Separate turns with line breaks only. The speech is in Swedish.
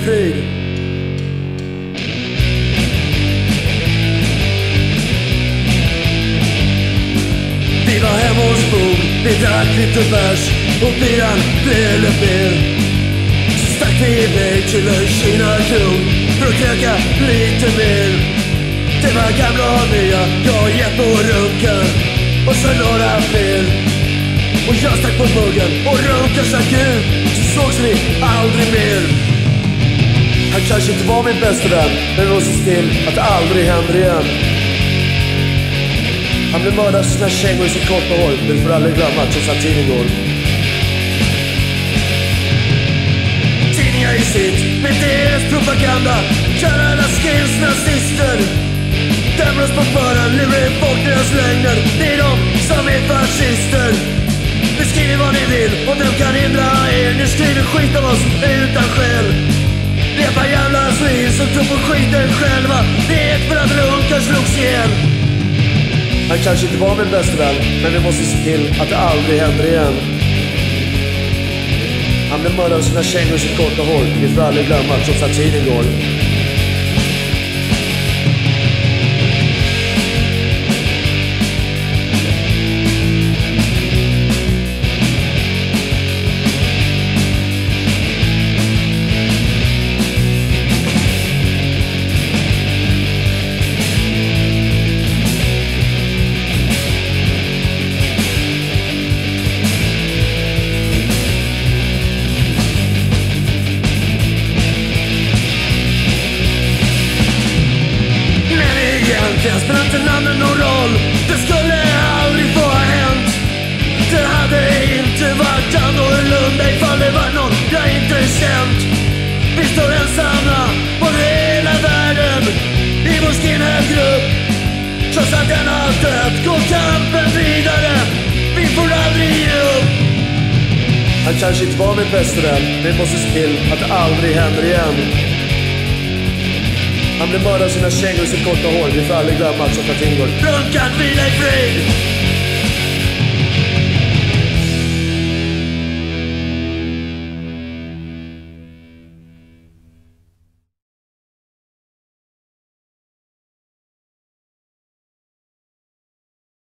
frid. Vi var hemma hos Bo, vi drack lite bärs och biran blev bil. Så stack vi iväg till en Kina-kron för att kröka lite mer. Det var gamla och nya, jag Jeppe och Runken och så några fler. Och jag stack på muggen och Runken stack ut, så sågs vi aldrig mer. Han kanske inte var min bästa vän, men vi måste se till att det aldrig händer igen. Han blev mördad för sina kängor i sitt korta hår, men vi får aldrig glömma trots att tiden går. Tidningar i sitt, med deras propaganda, kallar alla skills nazister. Dömer oss på förhand, lurar bort deras lögner. Det är de som är fascister. Ni skriver vad ni vill och de kan hindra er. Ni skriver skit om oss utan skäl. Det är bara jävla svin som tror på skiten själva. Det är för att Runken slogs ihjäl. Han kanske inte var min bästa vän, men vi måste se till att det aldrig händer igen. Han blev mördad av sina kängor i sitt korta hår. Vi får aldrig glömma trots att tiden går. Det spelar inte namnen någon roll. Det skulle aldrig få ha hänt. Det hade inte varit annorlunda ifall det var någon jag inte känt. Vi står ensamma på hela världen i vår skinhead-grupp. Trots att den har dött går kampen vidare. Vi får aldrig ge upp. Han kanske inte var min bästa vän, men vi måste se till att det aldrig händer igen. Han blev mördad av sina kängor i sitt korta hår. Vi får aldrig glömma att tiden går. Runken, vila i frid!